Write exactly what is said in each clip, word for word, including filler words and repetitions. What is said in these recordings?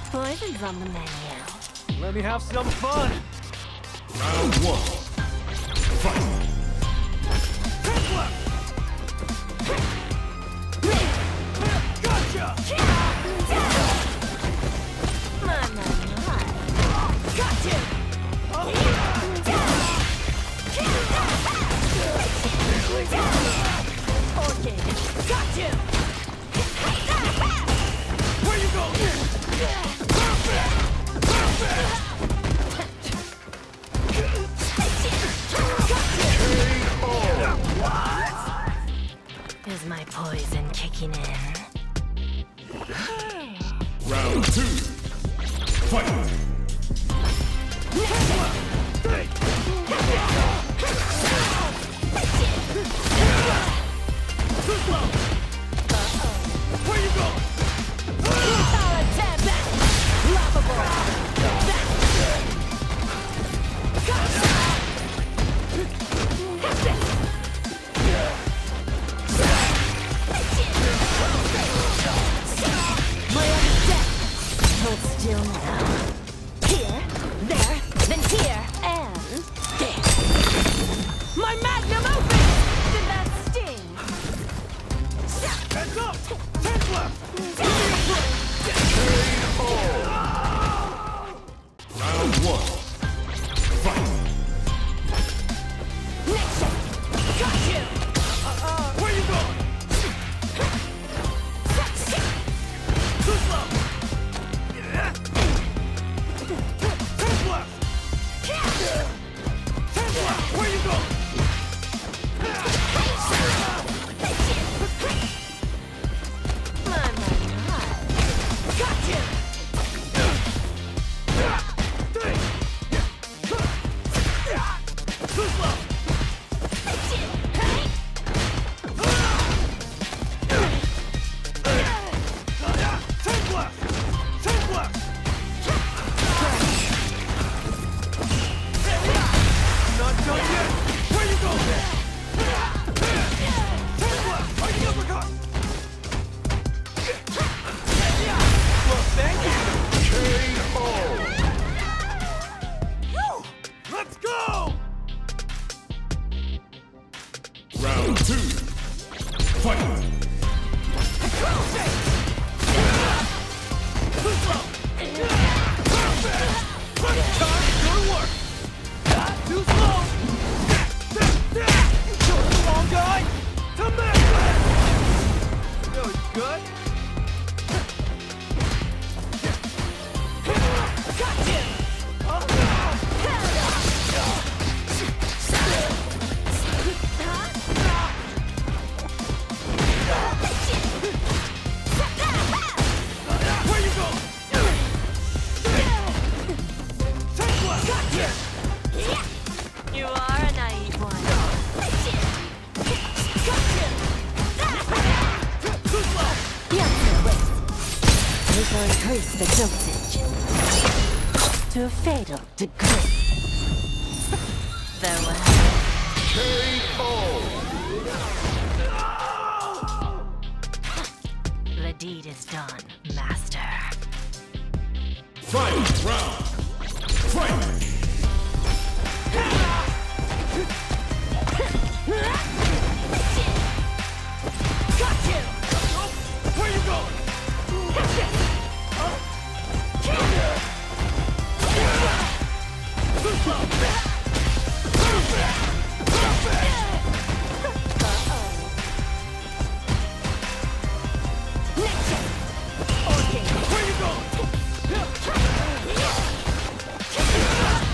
Poison's on the menu. Let me have some fun! Round one. Fight! Gotcha! My, my, my. Gotcha! Okay. Gotcha! Where you going? Perfect! Perfect! Is my poison kicking in? Round two. Fight! Where you going? Hold still now. Here, there, then here, and there. My magnum opus! Did that sting? Heads up! Ten left! Round one. Fight! Got you! Uh-uh. Where you going? Too slow! Ten left! Ten left! Where you going? My, my, my. Got you! Too slow! Ten left! Ten left! Not done yet! Where you going? Ten left! Fighting uppercut! Well, thank you! K O! Whew! Let's go! Round two. Fight! Too slow! Perfect! First time, good work! Not too slow! Show the long guy to Memphis! Feeling good? Gotcha! Where you going? Take one! Gotcha! You are a naive one. Too slow! Yes, wait. We shall increase the dosage to a fatal degree. Farewell. K O! The deed is done, master. Fight! Round! Fight! Got you! Where you going? Too slow! Perfect! Perfect! Where you going?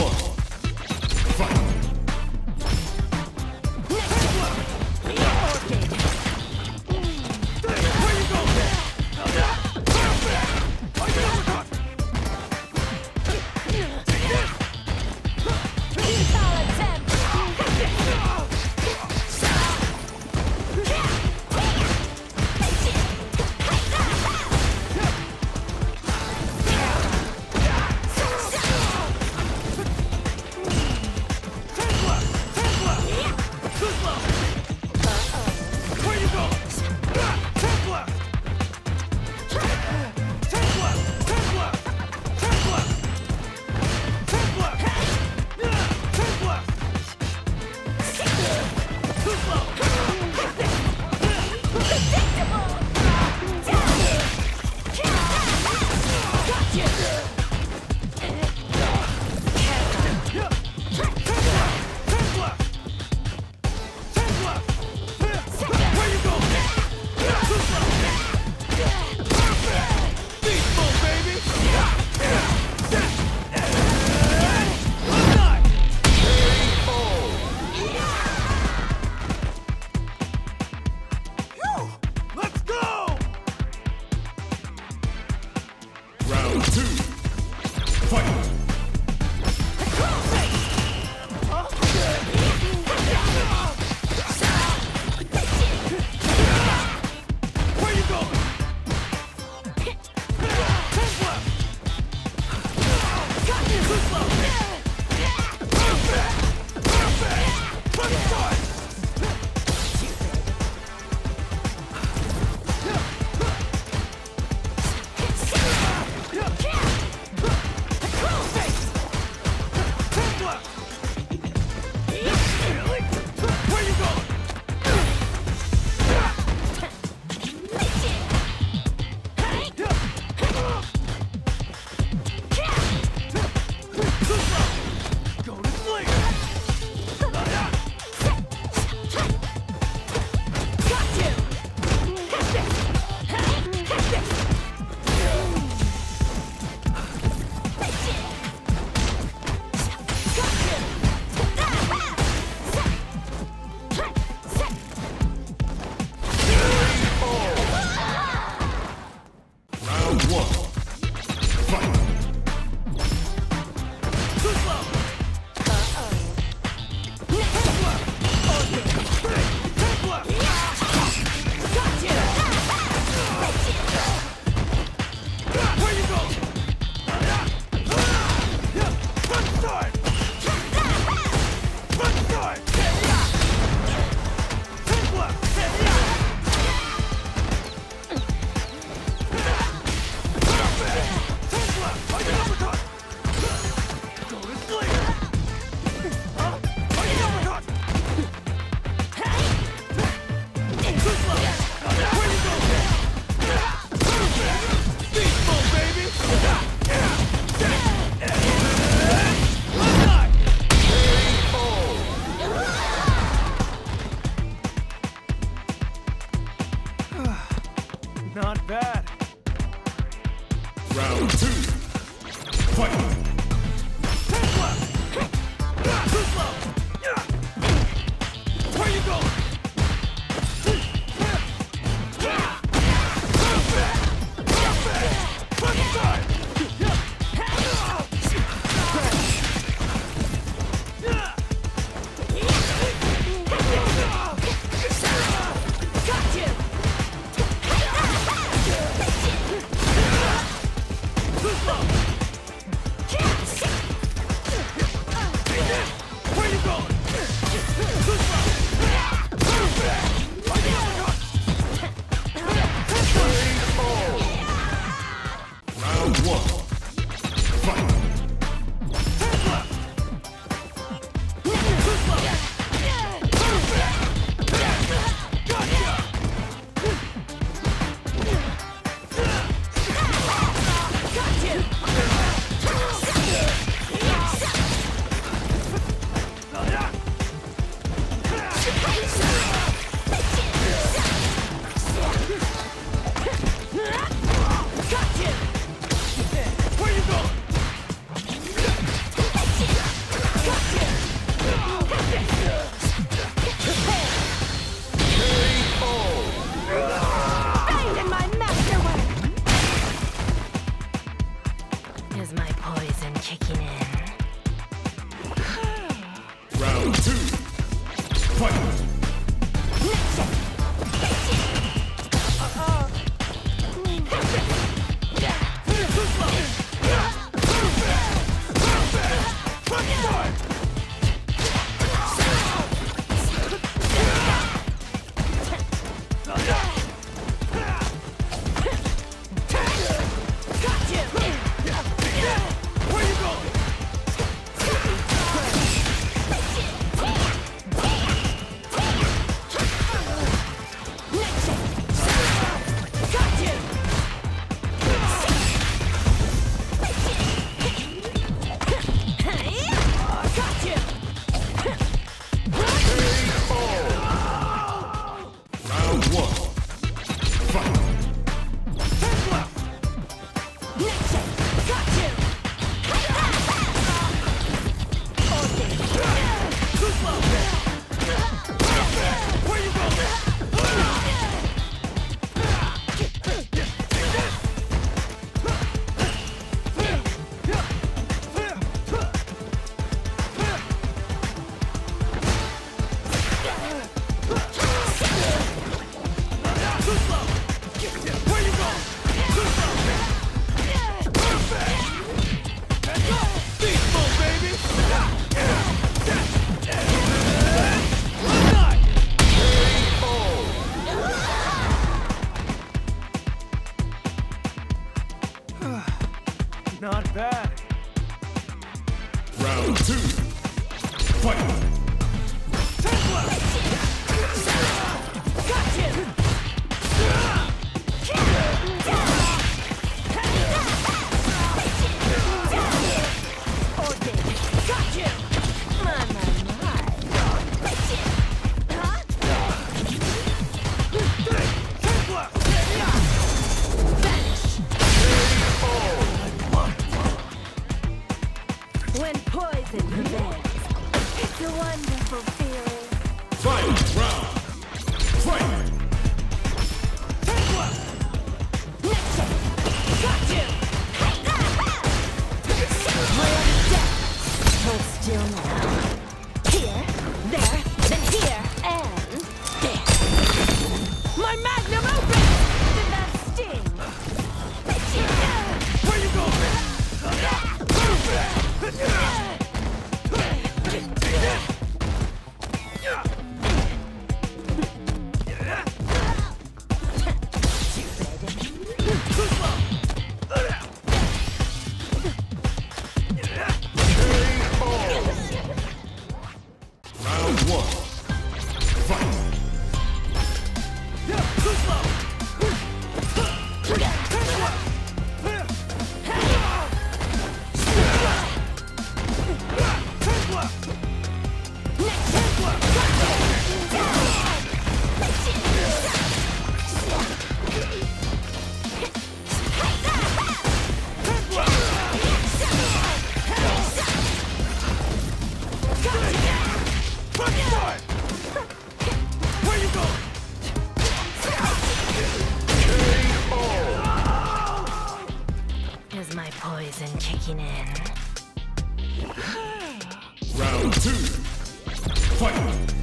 one. Fight. Round two. Fight. Not bad. Round two. Fight. Where you going? Yeah! Not bad. Round two. Fight. When poison prevails, it's a wonderful feeling. Fight round. Fight. Hold still now. Here, there, then here, and there. My magnum opus! Did that sting? Where you going? Round one. Fight. Where you going? Is my poison kicking in? Round two. Fight.